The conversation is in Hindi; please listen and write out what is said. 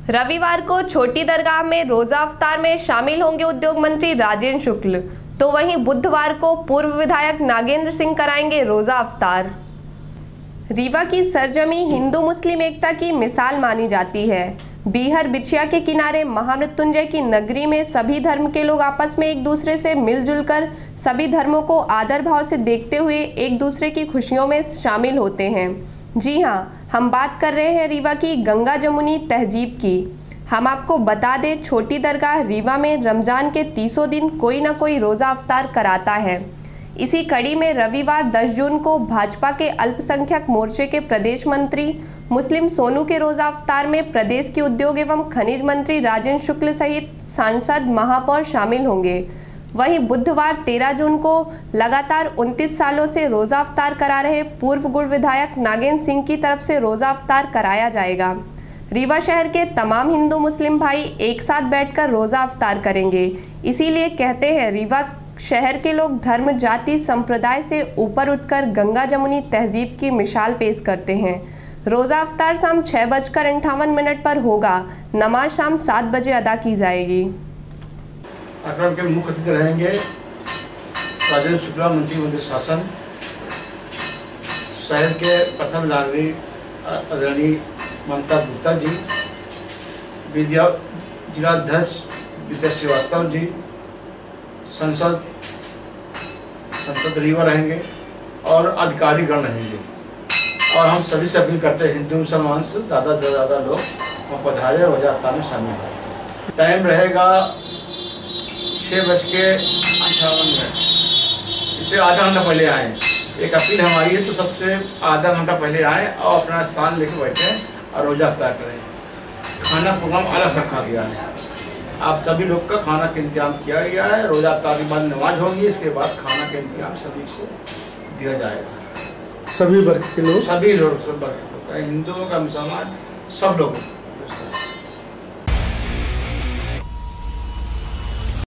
रविवार को छोटी दरगाह में रोजा अफ्तार में शामिल होंगे उद्योग मंत्री राजेंद्र शुक्ल, तो वहीं बुधवार को पूर्व विधायक नागेंद्र सिंह कराएंगे रोजा अफ्तार। रीवा की सरजमी हिंदू मुस्लिम एकता की मिसाल मानी जाती है। बीहर बिछिया के किनारे महामृत्युंजय की नगरी में सभी धर्म के लोग आपस में एक दूसरे से मिलजुल कर सभी धर्मों को आदर भाव से देखते हुए एक दूसरे की खुशियों में शामिल होते हैं। जी हाँ, हम बात कर रहे हैं रीवा की गंगा जमुनी तहजीब की। हम आपको बता दें, छोटी दरगाह रीवा में रमज़ान के 30 दिन कोई ना कोई रोज़ा अफ्तार कराता है। इसी कड़ी में रविवार 10 जून को भाजपा के अल्पसंख्यक मोर्चे के प्रदेश मंत्री मुस्लिम सोनू के रोज़ा अफ्तार में प्रदेश के उद्योग एवं खनिज मंत्री राजेंद्र शुक्ल सहित सांसद महापौर शामिल होंगे। वहीं बुधवार 13 जून को लगातार 29 सालों से रोज़ा अफ्तार करा रहे पूर्व गुड़ विधायक नागेंद्र सिंह की तरफ से रोज़ा अफ्तार कराया जाएगा। रीवा शहर के तमाम हिंदू मुस्लिम भाई एक साथ बैठकर रोज़ा अफ्तार करेंगे। इसीलिए कहते हैं, रीवा शहर के लोग धर्म जाति संप्रदाय से ऊपर उठकर गंगा जमुनी तहजीब की मिसाल पेश करते हैं। रोज़ा अफ्तार शाम 6:58 पर होगा। नमाज शाम 7 बजे अदा की जाएगी। कार्यक्रम के मुख्य अतिथि रहेंगे राजेंद्र शुक्ला, मंत्री मध्य शासन, शहर के प्रथम नागरिक आदरणीय ममता गुप्ता जी, जिलाध्यक्ष विद्या श्रीवास्तव जी, संसद रीवा रहेंगे और अधिकारीगण रहेंगे। और हम सभी से अपील करते हैं, हिंदू मुसलमान से ज़्यादा लोग पधारे रोजा अफ्तार में शामिल हैं। टाइम रहेगा 6:58। इससे आधा घंटा पहले आएँ। एक अपील हमारी है, तो सबसे आधा घंटा पहले आएँ और अपना स्थान लेकर बैठें और रोजा अफ्तार करें। खाना प्रोग्राम अलग रखा गया है। आप सभी लोग का खाना का इंतजाम किया गया है। रोजा अफ्तार के बाद नमाज होगी, इसके बाद खाना का इंतजाम सभी को दिया जाएगा। सभी वर्ग के लोग, सभी लोग, सब वर्ग के लोग, हिंदुओं का, मुसलमान, सब लोगों को।